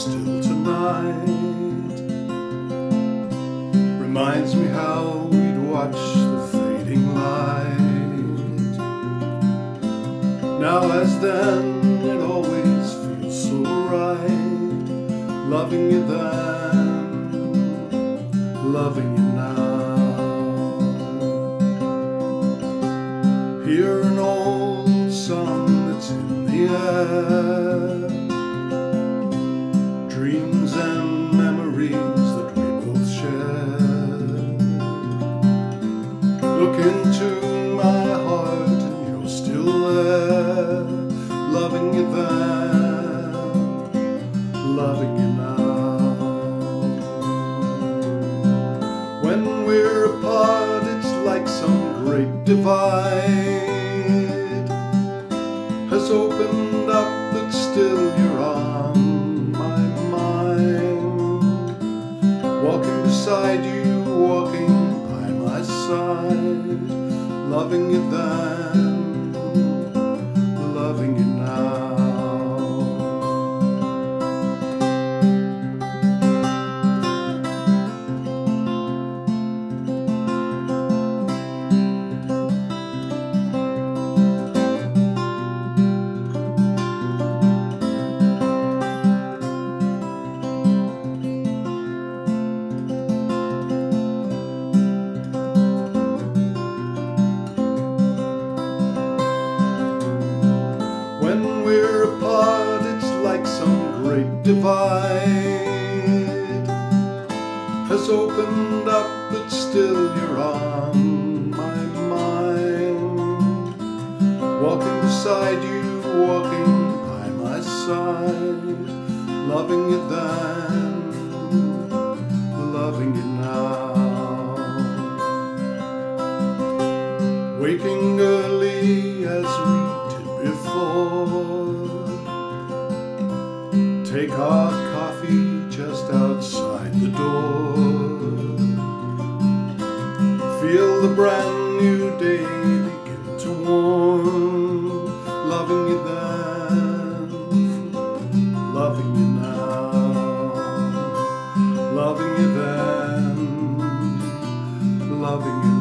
still tonight. Reminds me how we'd watch the fading light. Now as then, it always feels so right. Loving you then, loving you now. Hear an old song that's in the air, dreams and memories that we both share. Look into my heart and you're still there, loving you then, loving you now. When we're apart, it's like some great divide has opened up, but still you're on my mind. Walking beside you, walking by my side, loving you then, loving you now. When we're apart, it's like some great divide has opened up, but still you're on my mind. Walking beside you, walking by my side, loving you then, loving you now. Waking early as we before, take our coffee just outside the door, feel the brand new day begin to warm, loving you then, loving you now, loving you then, loving you now.